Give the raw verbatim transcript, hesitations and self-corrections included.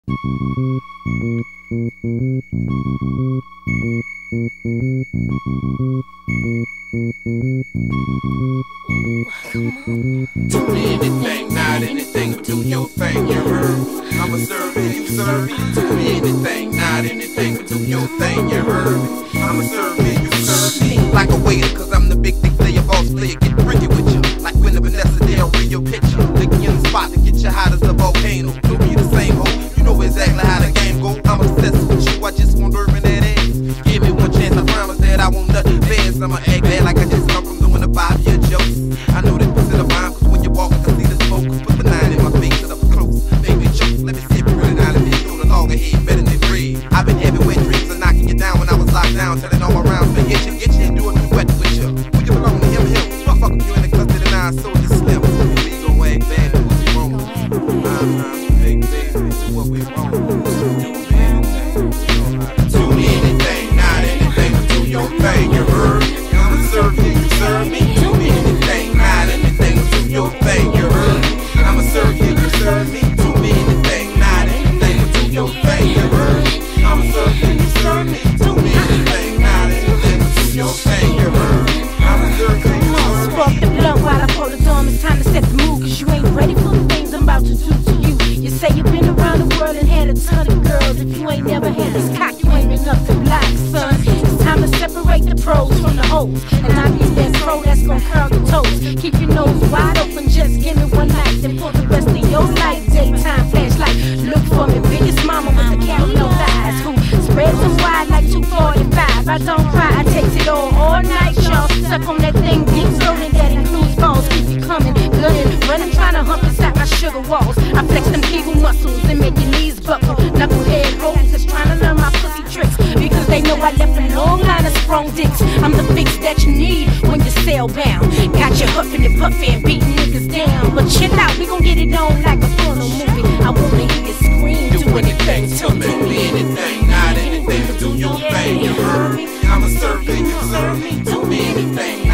Do anything, not anything, but do your thing, you heard? I'ma serve you, you serve me. Do anything, not anything, but do your thing, you heard? I'ma serve you, you serve me. Like a waiter, cause I'm the big thing player, boss player, get freaky with you. Like when the Vanessa Del Rio picture, lick you in the spot to get you hot as a volcano. Do me the same hoe, you know exactly how the game go. I'm obsessed with you, I just want to in that ass. Give me one chance, I promise that I won't nothing fast. I'ma act bad like I just come from doing the five-year jokes. I know that pussy the rhyme, cause when you walk, I can see the smoke. Put the nine in my face, up close. Baby, choke, let me see if you're running out of this. Through the log ahead, better than bread. I've been having wet dreams of knocking you down when I was locked down. Telling all my rounds to hit you, get you, and do it wet with you. When you belong to him, him. Fuck, fuck you in the custard and I so just slim. We gon' act bad, do what we wrong. Uh-huh, big things, do what we wrong. Do anything, not anything, but do your thing, you heard? I'ma serve you, you serve me. Do anything, not anything, but do your thing, you heard? I'ma serve you, you serve me. Do anything, not anything, but do your thing, you heard? I'ma serve you, you serve me. Do anything, not anything, but do your thing, you heard? I'ma serve you, you serve me. Spark the blunt while I pull the drum. It's time to set the mood, cause you ain't ready for the things I'm about to do to you. You say you've been around the world and had a ton of girls. If you ain't never had this cock, you ain't been up to black, son. It's time to separate the pros from the hoes. And I be that pro that's gonna curl your toes. Keep your nose wide open, just give me one night. Then for the rest of your life, daytime flashlight. Look for me, biggest mama with the caramel thighs, who spreads them wide like two forty-five. I don't cry, I takes it all all night, y'all. Suck on that thing, deep throating, that includes balls. Keep you coming, good and running, trying to hump inside my sugar walls. I flex them kegel muscles and make your knees buckle. Knucklehead hoes just trying to learn my pussy tricks, because they know I left a long line of sprung dicks. I'm the fix that you need when you're cell bound. Got you huffing and puffing, beating niggas down. But chill out, we gon' get it on like a porno movie. I wanna hear you scream, do anything to me. Do anything, not anything, but do your thing, you heard? I'ma serve you, you serve me. Do anything,